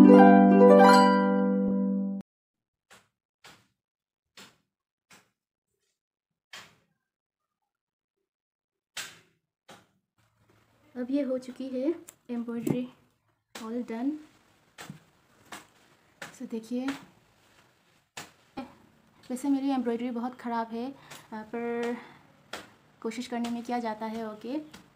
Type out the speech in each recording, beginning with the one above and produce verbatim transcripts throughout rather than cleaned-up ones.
अब ये हो चुकी है एम्ब्रॉयडरी ऑल डन। सो देखिए, वैसे मेरी एम्ब्रॉयडरी बहुत ख़राब है, पर कोशिश करने में क्या जाता है। ओके,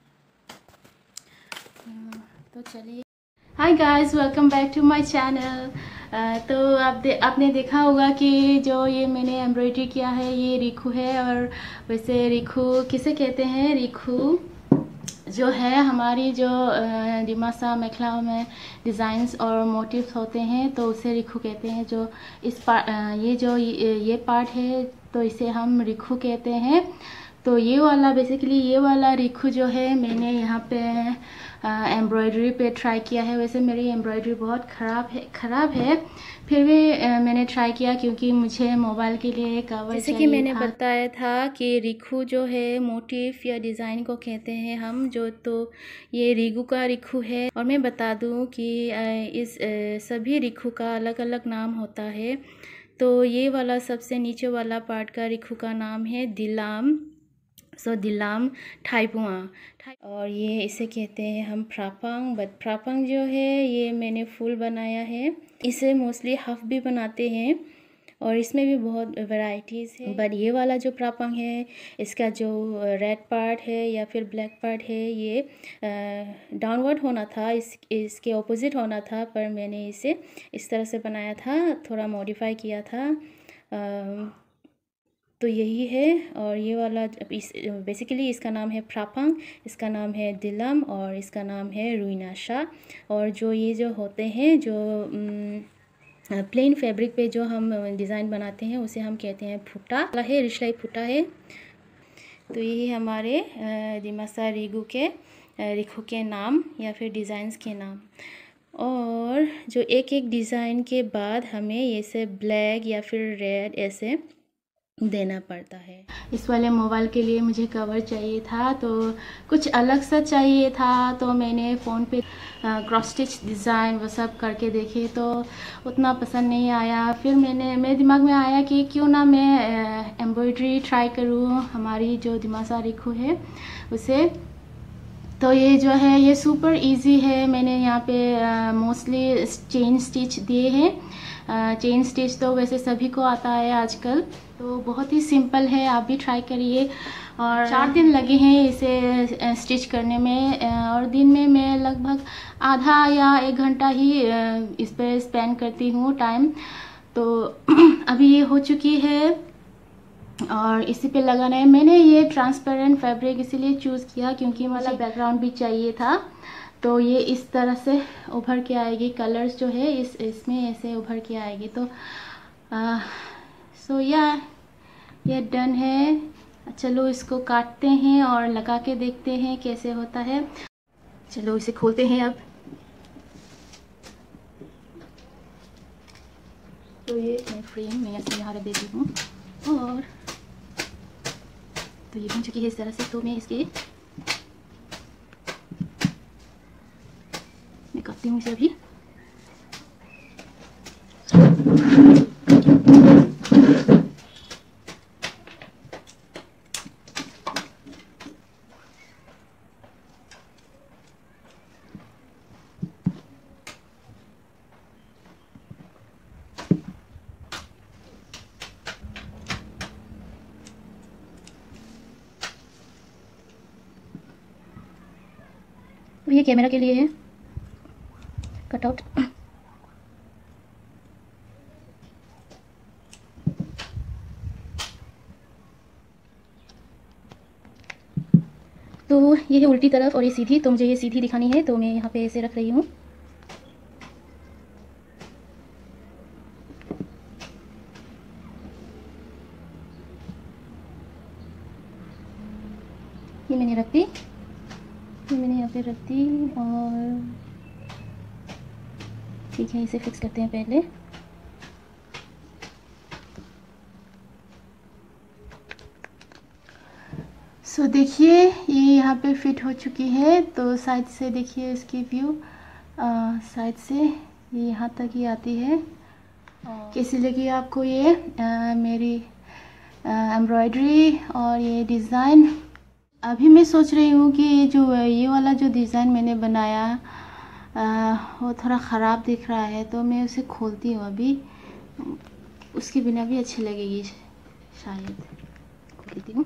तो चलिए। Hi guys, welcome back to my channel. तो आप दे, आपने देखा होगा कि जो ये मैंने एम्ब्रॉयडरी किया है ये रिखू है। और वैसे रिखू किसे कहते हैं? रिखू जो है हमारी जो डिमासा मेखलाओं में डिज़ाइंस और मोटिव्स होते हैं तो उसे रिखू कहते हैं। जो इस पार्ट, ये जो ये, ये पार्ट है तो इसे हम रिखू कहते हैं। तो ये वाला बेसिकली ये वाला रिखू जो है मैंने यहाँ पे एम्ब्रॉयडरी पे ट्राई किया है। वैसे मेरी एम्ब्रॉयडरी बहुत ख़राब है ख़राब है फिर भी आ, मैंने ट्राई किया क्योंकि मुझे मोबाइल के लिए कवर जैसे कि मैंने था। बताया था कि रिखू जो है मोटिव या डिज़ाइन को कहते हैं हम जो, तो ये रिगू का रिखू है। और मैं बता दूँ कि इस सभी रिखू का अलग अलग नाम होता है। तो ये वाला सबसे नीचे वाला पार्ट का रिखू का नाम है दिलाम। सो दिलाम थाइपुआ, और ये इसे कहते हैं हम फ्रापंग। बट फ्रापंग जो है ये मैंने फुल बनाया है। इसे मोस्टली हाफ भी बनाते हैं और इसमें भी बहुत वैरायटीज़ है। बट ये वाला जो फ्रापंग है इसका जो रेड पार्ट है या फिर ब्लैक पार्ट है ये डाउनवर्ड होना था, इस इसके ऑपोजिट होना था, पर मैंने इसे इस तरह से बनाया था, थोड़ा मॉडिफाई किया था। आ, तो यही है। और ये वाला इस बेसिकली इसका नाम है फ्रापंग, इसका नाम है दिलम और इसका नाम है रुइनाशा। और जो ये जो होते हैं जो प्लेन फैब्रिक पे जो हम डिज़ाइन बनाते हैं उसे हम कहते हैं फुटा है, रिशलाई फुटा है। तो यही हमारे डिमासा रिगू के रिखू के नाम या फिर डिज़ाइंस के नाम। और जो एक एक डिज़ाइन के बाद हमें ये से ब्लैक या फिर रेड ऐसे देना पड़ता है। इस वाले मोबाइल के लिए मुझे कवर चाहिए था तो कुछ अलग सा चाहिए था, तो मैंने फ़ोन पे क्रॉस स्टिच डिज़ाइन वो सब करके देखे तो उतना पसंद नहीं आया। फिर मैंने मेरे दिमाग में आया कि क्यों ना मैं एम्ब्रॉयडरी ट्राई करूँ हमारी जो डिमासा रिखू है उसे। तो ये जो है ये सुपर इजी है। मैंने यहाँ पे मोस्टली चेन स्टिच दिए हैं। चेन स्टिच तो वैसे सभी को आता है आजकल, तो बहुत ही सिंपल है, आप भी ट्राई करिए। और चार दिन लगे हैं इसे स्टिच करने में, और दिन में मैं लगभग आधा या एक घंटा ही इस पर स्पेंड करती हूँ टाइम। तो अभी ये हो चुकी है और इसी पे लगाना है। मैंने ये ट्रांसपेरेंट फैब्रिक इसीलिए चूज़ किया क्योंकि मुझे बैकग्राउंड भी चाहिए था। तो ये इस तरह से उभर के आएगी, कलर्स जो है इस इसमें ऐसे उभर के आएगी। तो आ, सो या ये डन है। चलो इसको काटते हैं और लगा के देखते हैं कैसे होता है। चलो इसे खोलते हैं अब। तो ये मैं फ्रेम में ऐसे यहाँ रख देती हूँ और तो ये बन चुकी है इस तरह से। तो मैं इसके मैं करती हूँ इसे अभी। ये कैमरा के लिए है कटआउट। तो ये है उल्टी तरफ और ये सीधी, तो मुझे ये सीधी दिखानी है तो मैं यहाँ पे ऐसे रख रही हूँ। ये मैंने रख दी, ये मैंने यहाँ पे रख दी और ठीक है, इसे फिक्स करते हैं पहले। सो so, देखिए ये यहाँ पे फिट हो चुकी है। तो साइड से देखिए इसकी व्यू, साइड से ये यहाँ तक ही आती है, इसीलिए कि आपको ये आ, मेरी एम्ब्रॉयडरी और ये डिज़ाइन। अभी मैं सोच रही हूँ कि जो ये वाला जो डिज़ाइन मैंने बनाया आ, वो थोड़ा ख़राब दिख रहा है, तो मैं उसे खोलती हूँ अभी, उसके बिना भी अच्छी लगेगी शायद। खोलती हूँ।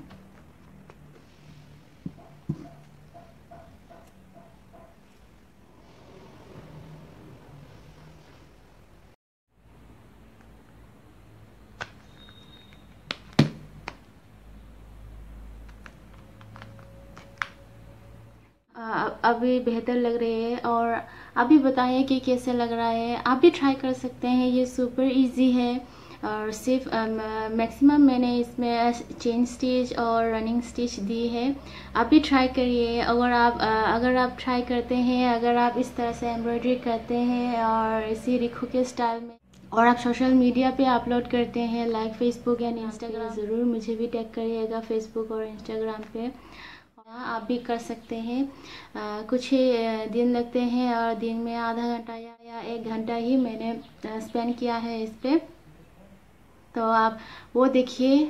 अभी बेहतर लग रही है, और आप भी बताइए कि कैसे लग रहा है। आप भी ट्राई कर सकते हैं, ये सुपर इजी है। और सिर्फ मैक्सिमम मैंने इसमें चेन स्टिच और रनिंग स्टिच दी है। आप भी ट्राई करिए। अगर आप अगर आप ट्राई करते हैं, अगर आप इस तरह से एम्ब्रॉयडरी करते हैं और इसी रिखू के स्टाइल में, और आप सोशल मीडिया पे अपलोड करते हैं लाइक फेसबुक या इंस्टाग्राम, ज़रूर मुझे भी टैग करिएगा फेसबुक और इंस्टाग्राम पे। आप भी कर सकते हैं। आ, कुछ ही दिन लगते हैं, और दिन में आधा घंटा या, या एक घंटा ही मैंने स्पेंड किया है इस पे, तो आप वो देखिए।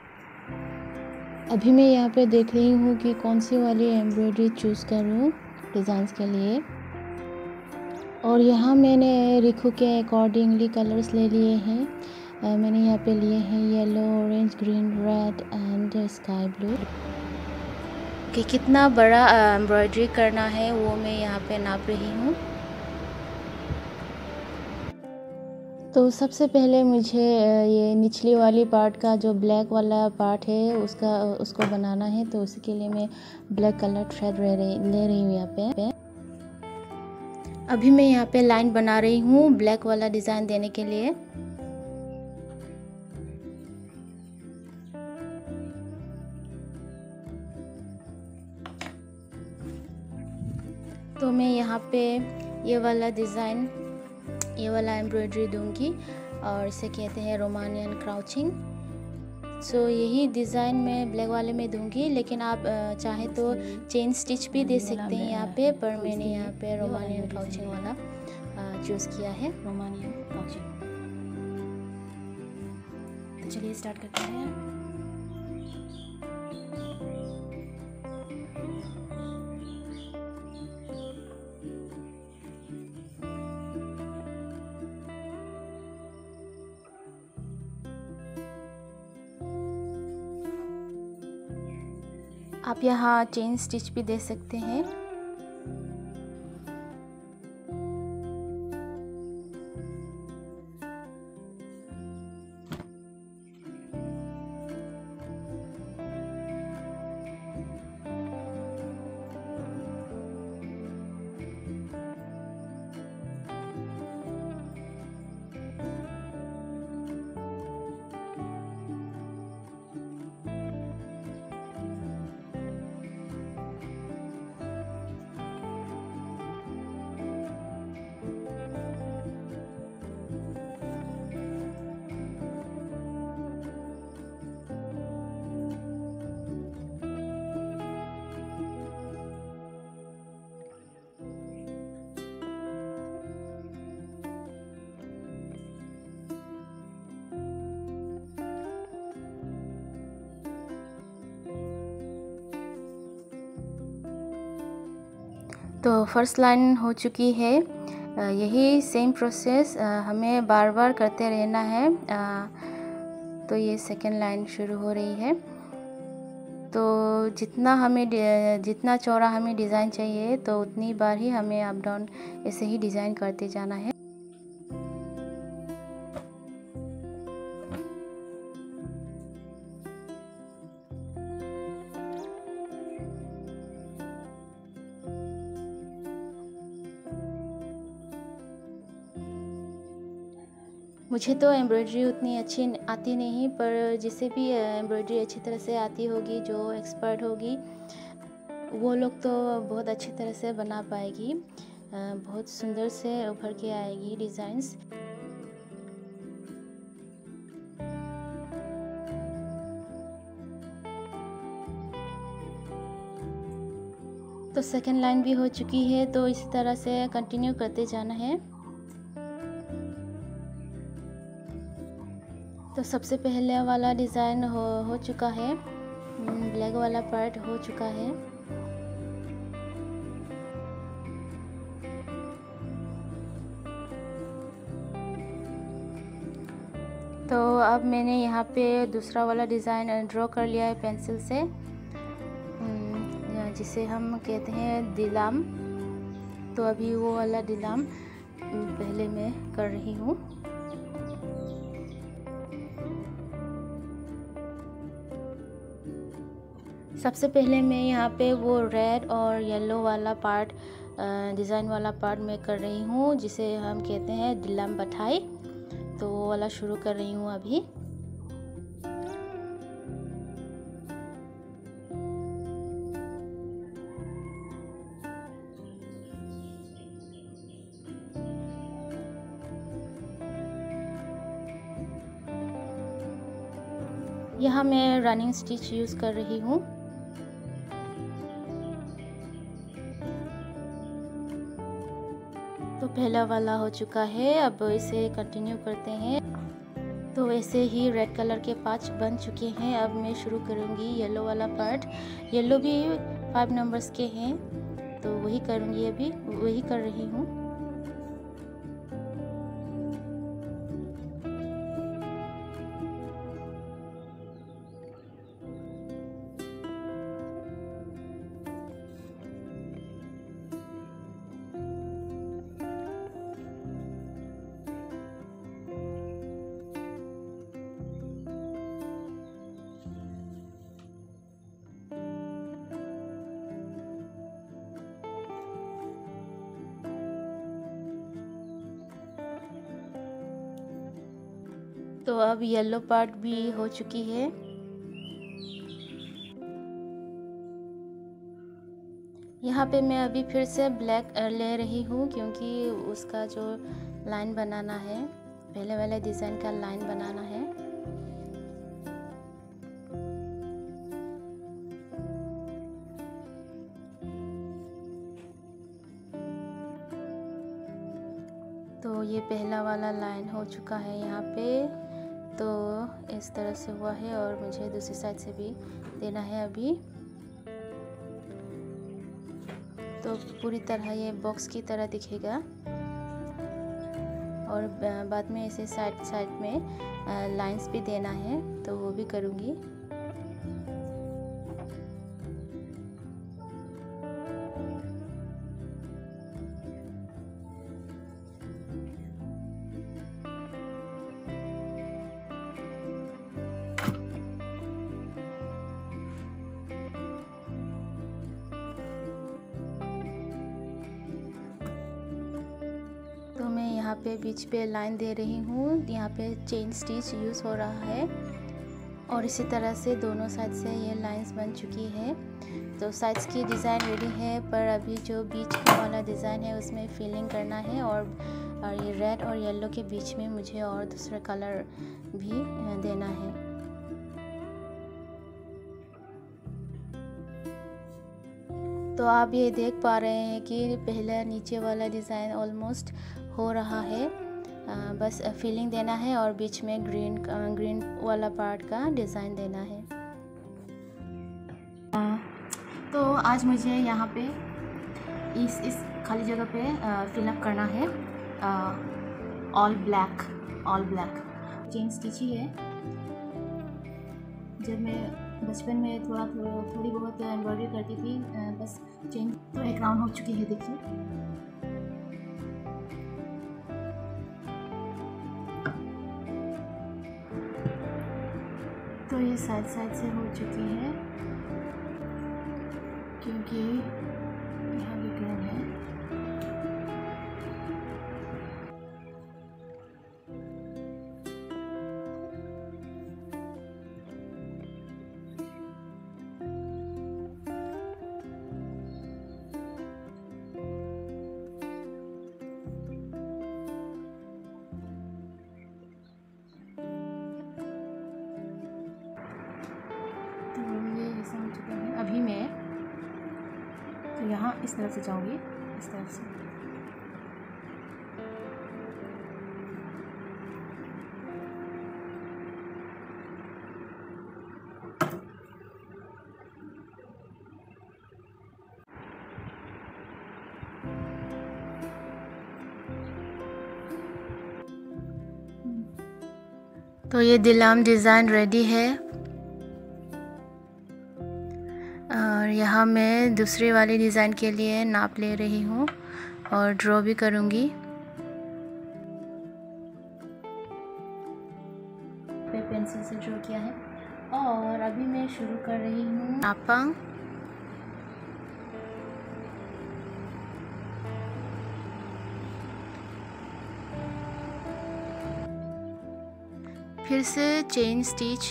अभी मैं यहाँ पे देख रही हूँ कि कौन सी वाली एम्ब्रॉयडरी चूज़ करूँ डिज़ाइंस के लिए। और यहाँ मैंने रिखू के अकॉर्डिंगली कलर्स ले लिए हैं। आ, मैंने यहाँ पे लिए हैं yellow, orange, green, red and sky blue. कि कितना बड़ा एम्ब्रॉयडरी करना है वो मैं यहाँ पे नाप रही हूँ। तो सबसे पहले मुझे ये निचली वाली पार्ट का जो ब्लैक वाला पार्ट है उसका उसको बनाना है, तो उसके लिए मैं ब्लैक कलर थ्रेड ले रही ले रही हूँ यहाँ पे। अभी मैं यहाँ पे लाइन बना रही हूँ ब्लैक वाला डिज़ाइन देने के लिए। तो मैं यहाँ पे ये वाला डिज़ाइन, ये वाला एम्ब्रॉयडरी दूंगी, और इसे कहते हैं रोमानियन क्राउचिंग। सो यही डिज़ाइन मैं ब्लैक वाले में दूंगी, लेकिन आप चाहे तो चेन स्टिच भी दे सकते हैं यहाँ पे, पर मैंने यहाँ पे रोमानियन क्राउचिंग वाला चूज़ किया है। Romanian crouching. तो चलिए स्टार्ट करते हैं। आप यहाँ चेन स्टिच भी दे सकते हैं। तो फर्स्ट लाइन हो चुकी है। यही सेम प्रोसेस हमें बार बार करते रहना है। तो ये सेकेंड लाइन शुरू हो रही है। तो जितना हमें जितना चौड़ा हमें डिज़ाइन चाहिए, तो उतनी बार ही हमें अप डाउन ऐसे ही डिज़ाइन करते जाना है। मुझे तो एम्ब्रॉयडरी उतनी अच्छी आती नहीं, पर जिसे भी एम्ब्रॉयडरी अच्छी तरह से आती होगी, जो एक्सपर्ट होगी, वो लोग तो बहुत अच्छी तरह से बना पाएगी, बहुत सुंदर से उभर के आएगी डिज़ाइंस। तो सेकंड लाइन भी हो चुकी है, तो इसी तरह से कंटिन्यू करते जाना है। तो सबसे पहले वाला डिज़ाइन हो हो चुका है, ब्लैक वाला पार्ट हो चुका है। तो अब मैंने यहाँ पे दूसरा वाला डिज़ाइन ड्रॉ कर लिया है पेंसिल से, जिसे हम कहते हैं दिलाम। तो अभी वो वाला दिलाम पहले मैं कर रही हूँ। सबसे पहले मैं यहाँ पे वो रेड और येलो वाला पार्ट, डिज़ाइन वाला पार्ट मैं कर रही हूँ, जिसे हम कहते हैं दिलाम बठाई। तो वो वाला शुरू कर रही हूँ अभी। यहाँ मैं रनिंग स्टिच यूज़ कर रही हूँ। तो पहला वाला हो चुका है, अब इसे कंटिन्यू करते हैं। तो वैसे ही रेड कलर के पाँच बन चुके हैं। अब मैं शुरू करूँगी येलो वाला पार्ट। येलो भी फाइव नंबर्स के हैं, तो वही करूँगी, अभी वही कर रही हूँ। तो अब येलो पार्ट भी हो चुकी है। यहाँ पे मैं अभी फिर से ब्लैक ले रही हूँ, क्योंकि उसका जो लाइन बनाना है, पहले वाले डिज़ाइन का लाइन बनाना है। तो ये पहला वाला लाइन हो चुका है यहाँ पे। तो इस तरह से हुआ है, और मुझे दूसरी साइड से भी देना है अभी। तो पूरी तरह ये बॉक्स की तरह दिखेगा, और बाद में इसे साइड साइड में लाइंस भी देना है, तो वो भी करूँगी। तो मैं यहाँ पे बीच पे लाइन दे रही हूँ। यहाँ पे चेन स्टिच यूज़ हो रहा है, और इसी तरह से दोनों साइड से ये लाइंस बन चुकी है। तो साइड्स की डिज़ाइन रेडी है, पर अभी जो बीच का वाला डिज़ाइन है उसमें फिलिंग करना है, और और ये रेड और येलो के बीच में मुझे और दूसरा कलर भी देना है। तो आप ये देख पा रहे हैं कि पहला नीचे वाला डिज़ाइन ऑलमोस्ट हो रहा है। आ, बस फिलिंग देना है, और बीच में ग्रीन ग्रीन वाला पार्ट का डिज़ाइन देना है। आ, तो आज मुझे यहाँ पे इस इस खाली जगह पे फिलअप करना है all black all black chain stitch ही है। जब मैं बचपन में थोड़ा थोड़ा थोड़ी बहुत एम्ब्रॉयडरी करती थी, बस चेन तो एक राउंड हो चुकी है, देखिए। तो ये साइड साइड से हो चुकी है, क्योंकि यहाँ भी ग्रीन है। अभी मैं तो यहाँ इस तरफ से जाऊँगी, इस तरफ से। तो ये दिलाम डिज़ाइन रेडी है और यहाँ मैं दूसरी वाली डिज़ाइन के लिए नाप ले रही हूँ और ड्रॉ भी करूँगी। पे पेंसिल से ड्रॉ किया है और अभी मैं शुरू कर रही हूँ नापा। फिर से चेन स्टिच,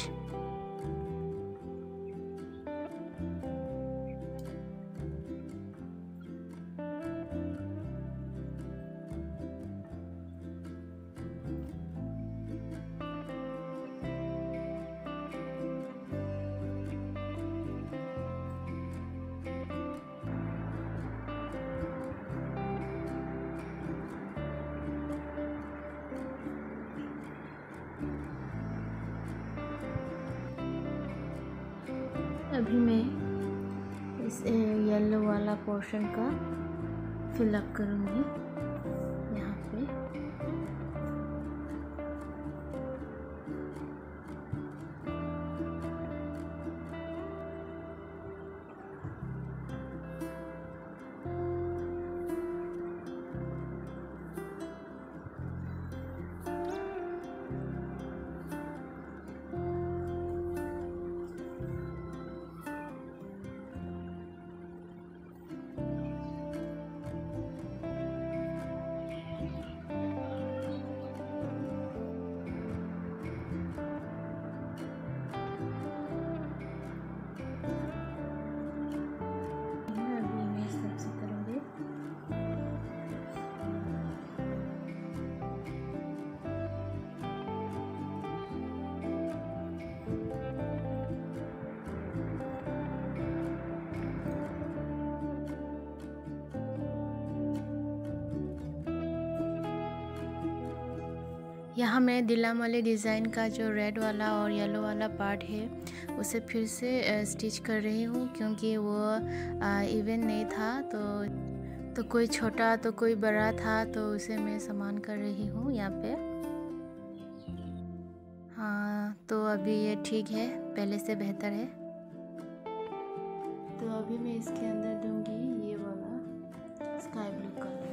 अभी मैं इस येलो वाला पोर्शन का फिल अप करूँगी यहाँ पे। यहाँ मैं दिलाम वाले डिज़ाइन का जो रेड वाला और येलो वाला पार्ट है उसे फिर से स्टिच कर रही हूँ, क्योंकि वो इवन नहीं था तो तो कोई छोटा तो कोई बड़ा था, तो उसे मैं समान कर रही हूँ यहाँ पे। हाँ, तो अभी ये ठीक है, पहले से बेहतर है। तो अभी मैं इसके अंदर दूंगी ये वाला स्काई ब्लू कलर।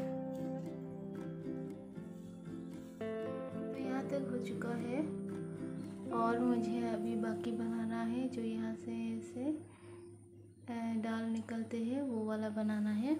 तक हो चुका है और मुझे अभी बाकी बनाना है, जो यहाँ से ऐसे डाल निकलते हैं वो वाला बनाना है।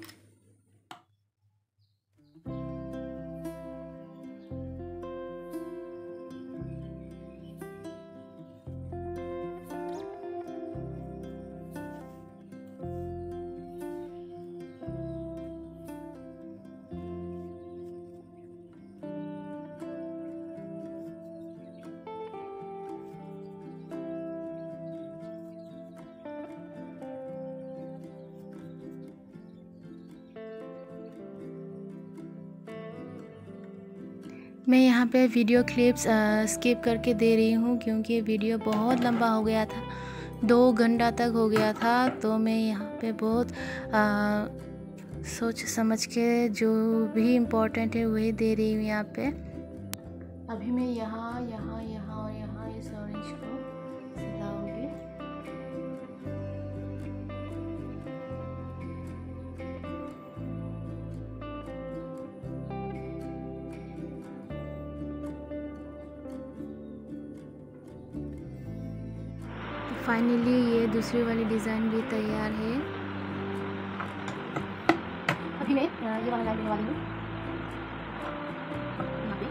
मैं यहाँ पे वीडियो क्लिप्स स्किप करके दे रही हूँ, क्योंकि वीडियो बहुत लंबा हो गया था, दो घंटा तक हो गया था। तो मैं यहाँ पे बहुत आ, सोच समझ के जो भी इम्पोर्टेंट है वही दे रही हूँ यहाँ पे। अभी मैं यहाँ यहाँ यहाँ और यहाँ इस ऑरेंज को सजाऊंगी। फाइनली ये दूसरी वाली डिज़ाइन भी तैयार है। अभी मैं ये वाला लाइन देने वाली हूँ यहाँ पे।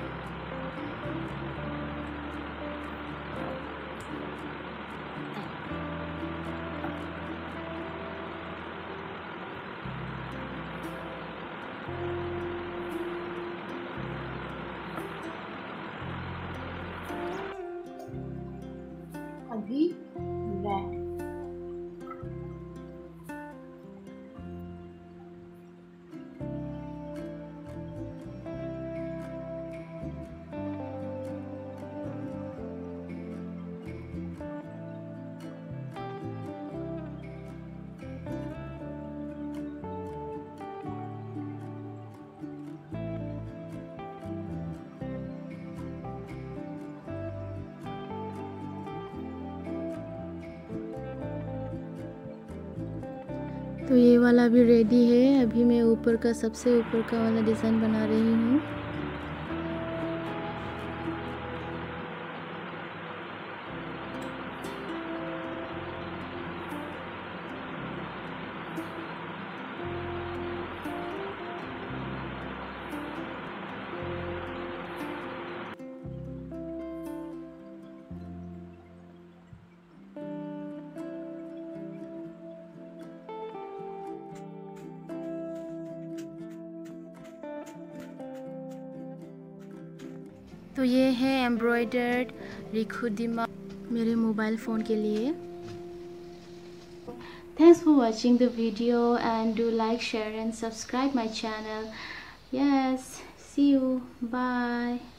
अभी रेड तो ये वाला भी रेडी है। अभी मैं ऊपर का सबसे ऊपर का वाला डिज़ाइन बना रही हूँ। तो ये है एम्ब्रॉयडर्ड रिखु दिमा मेरे मोबाइल फ़ोन के लिए। Thanks for watching the video and do like, share and subscribe my channel. Yes, see you. Bye.